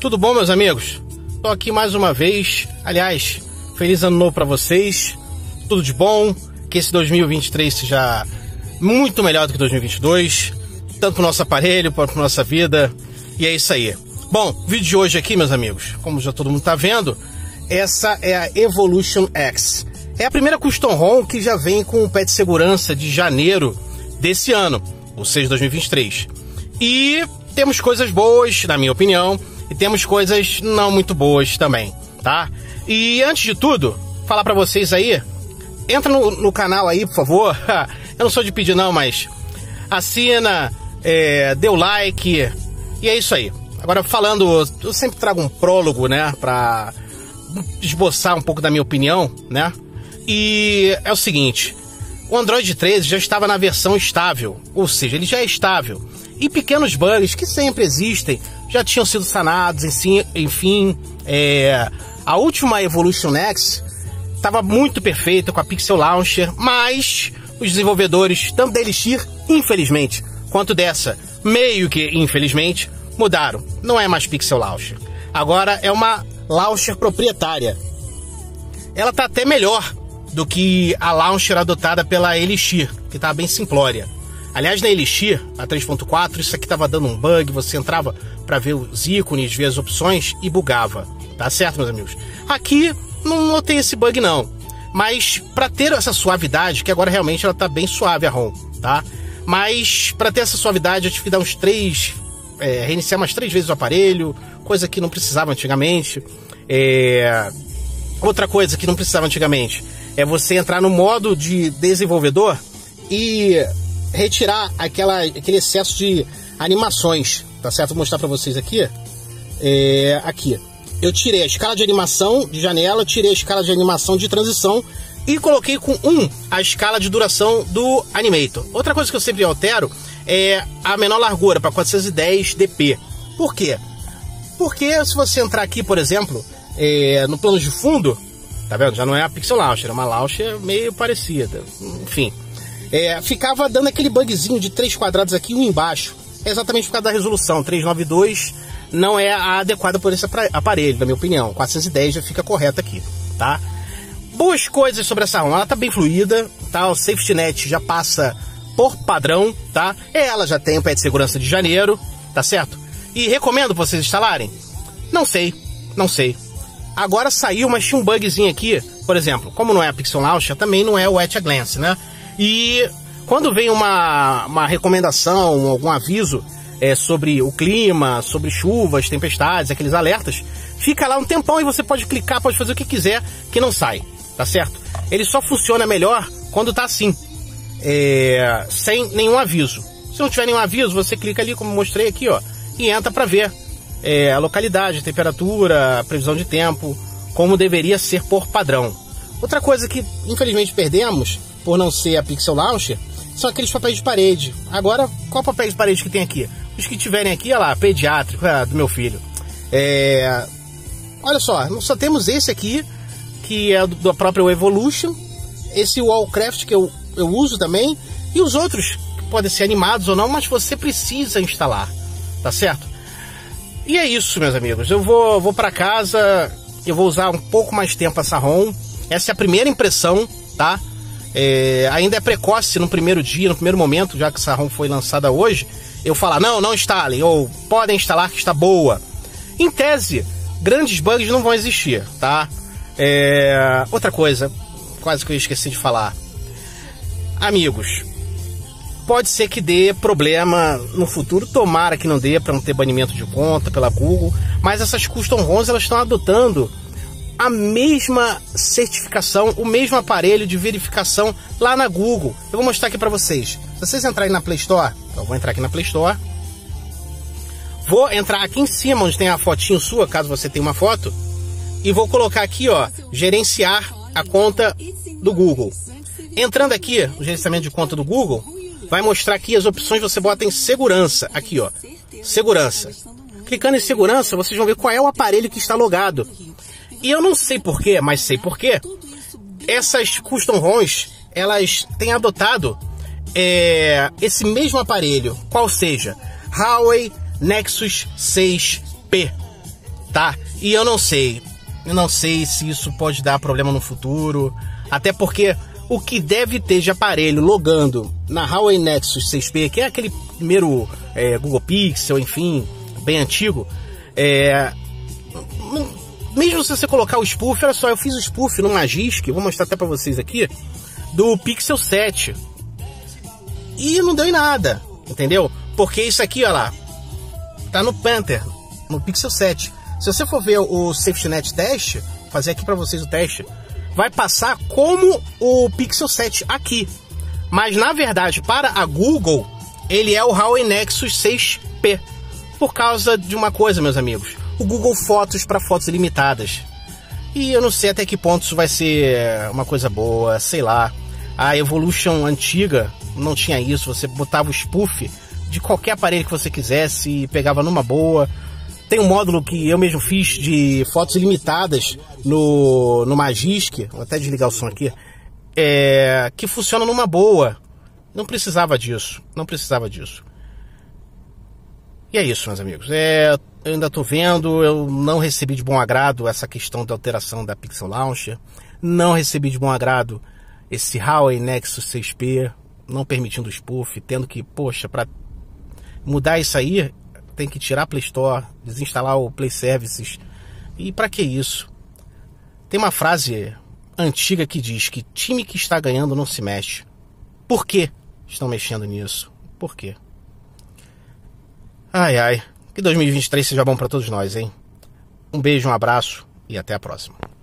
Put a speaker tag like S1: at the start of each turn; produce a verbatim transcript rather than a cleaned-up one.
S1: Tudo bom, meus amigos? Tô aqui mais uma vez. Aliás, feliz ano novo para vocês. Tudo de bom. Que esse dois mil e vinte e três seja muito melhor do que dois mil e vinte e dois. Tanto pro nosso aparelho, quanto pra nossa vida. E é isso aí. Bom, o vídeo de hoje aqui, meus amigos, como já todo mundo tá vendo, essa é a Evolution X. É a primeira custom ROM que já vem com o patch de segurança de janeiro desse ano, ou seja, dois mil e vinte e três. E temos coisas boas, na minha opinião, e temos coisas não muito boas também, tá? E antes de tudo, falar pra vocês aí, entra no, no canal aí, por favor. Eu não sou de pedir não, mas assina, é, dê o like, e é isso aí. Agora falando, eu sempre trago um prólogo, né, pra esboçar um pouco da minha opinião, né? E é o seguinte, o Android treze já estava na versão estável, ou seja, ele já é estável. E pequenos bugs que sempre existem já tinham sido sanados, enfim, é, a última Evolution X estava muito perfeita com a Pixel Launcher, mas os desenvolvedores, tanto da Elixir, infelizmente, quanto dessa, meio que infelizmente, mudaram. Não é mais Pixel Launcher. Agora é uma Launcher proprietária. Ela está até melhor do que a Launcher adotada pela Elixir, que estava bem simplória. Aliás, na Elixir, a três ponto quatro, isso aqui estava dando um bug, você entrava para ver os ícones, ver as opções e bugava. Tá certo, meus amigos? Aqui não notei esse bug não, mas para ter essa suavidade, que agora realmente ela tá bem suave a ROM, tá? Mas para ter essa suavidade eu tive que dar uns três, é, reiniciar umas três vezes o aparelho, coisa que não precisava antigamente. É... Outra coisa que não precisava antigamente é você entrar no modo de desenvolvedor e retirar aquela, aquele excesso de animações, tá certo? Vou mostrar para vocês aqui. É, aqui. Eu tirei a escala de animação de janela, tirei a escala de animação de transição e coloquei com um a escala de duração do Animator. Outra coisa que eu sempre altero é a menor largura para quatrocentos e dez D P. Por quê? Porque se você entrar aqui, por exemplo, é, no plano de fundo, tá vendo? Já não é a Pixel Launcher, é uma Launcher meio parecida. Enfim, é, ficava dando aquele bugzinho de três quadrados aqui e um embaixo. É exatamente por causa da resolução. trezentos e noventa e dois não é a adequada por esse aparelho, na minha opinião. quatrocentos e dez já fica correta aqui, tá? Boas coisas sobre essa ROM. Ela tá bem fluida, tá? O Safety Net já passa por padrão, tá? Ela já tem o patch de segurança de janeiro, tá certo? E recomendo vocês instalarem? Não sei, não sei. Agora saiu, mas tinha um bugzinho aqui, por exemplo, como não é a Pixel Launcher, também não é o At a Glance, né? E quando vem uma, uma recomendação, algum aviso é, sobre o clima, sobre chuvas, tempestades, aqueles alertas, fica lá um tempão e você pode clicar, pode fazer o que quiser, que não sai, tá certo? Ele só funciona melhor quando tá assim, é, sem nenhum aviso. Se não tiver nenhum aviso, você clica ali, como mostrei aqui, ó, e entra para ver é, a localidade, a temperatura, a previsão de tempo, como deveria ser por padrão. Outra coisa que infelizmente perdemos, por não ser a Pixel Launcher, são aqueles papéis de parede. Agora, qual papel de parede que tem aqui? Os que tiverem aqui, olha lá, pediátrico, é, do meu filho. É, olha só, nós só temos esse aqui, que é do, da própria Evolution, esse Wallcraft que eu, eu uso também, e os outros que podem ser animados ou não, mas você precisa instalar, tá certo? E é isso, meus amigos. Eu vou, vou para casa, eu vou usar um pouco mais tempo essa ROM. Essa é a primeira impressão, tá? É, ainda é precoce no primeiro dia, no primeiro momento, já que essa ROM foi lançada hoje, eu falar, não, não instalem, ou podem instalar que está boa. Em tese, grandes bugs não vão existir, tá? É, outra coisa, quase que eu esqueci de falar. Amigos, pode ser que dê problema no futuro, tomara que não dê, para não ter banimento de conta pela Google, mas essas custom ROMs, elas estão adotando a mesma certificação, o mesmo aparelho de verificação lá na Google. Eu vou mostrar aqui para vocês. Se vocês entrarem na Play Store, então eu vou entrar aqui na Play Store, vou entrar aqui em cima onde tem a fotinho sua, caso você tenha uma foto, e vou colocar aqui, ó, gerenciar a conta do Google. Entrando aqui, o gerenciamento de conta do Google, vai mostrar aqui as opções, você bota em segurança, aqui ó, segurança. Clicando em segurança, vocês vão ver qual é o aparelho que está logado. E eu não sei porquê, mas sei porquê, essas custom ROMs, elas têm adotado é, esse mesmo aparelho, qual seja, Huawei Nexus seis P. tá? E eu não sei, eu não sei se isso pode dar problema no futuro, até porque o que deve ter de aparelho logando na Huawei Nexus seis P, que é aquele primeiro é, Google Pixel, enfim, bem antigo, é, mesmo se você colocar o spoof, olha só, eu fiz o spoof no Magisk, vou mostrar até pra vocês aqui, do Pixel sete, e não deu em nada, entendeu? Porque isso aqui, olha lá, tá no Panther, no Pixel sete. Se você for ver o SafetyNet teste, fazer aqui pra vocês o teste, vai passar como o Pixel sete aqui. Mas na verdade, para a Google, ele é o Huawei Nexus seis P. Por causa de uma coisa, meus amigos. O Google Fotos para fotos ilimitadas. E eu não sei até que ponto isso vai ser uma coisa boa, sei lá. A Evolution antiga não tinha isso. Você botava o spoof de qualquer aparelho que você quisesse e pegava numa boa. Tem um módulo que eu mesmo fiz de fotos ilimitadas no, no Magisk, vou até desligar o som aqui, é, que funciona numa boa. Não precisava disso, não precisava disso. E é isso, meus amigos. É, eu ainda estou vendo, eu não recebi de bom agrado essa questão da alteração da Pixel Launcher, não recebi de bom agrado esse Huawei Nexus seis P, não permitindo o spoof, tendo que, poxa, para mudar isso aí, tem que tirar a Play Store, desinstalar o Play Services. E para que isso? Tem uma frase antiga que diz que time que está ganhando não se mexe. Por que estão mexendo nisso? Por quê? Ai, ai. Que dois mil e vinte e três seja bom para todos nós, hein? Um beijo, um abraço e até a próxima.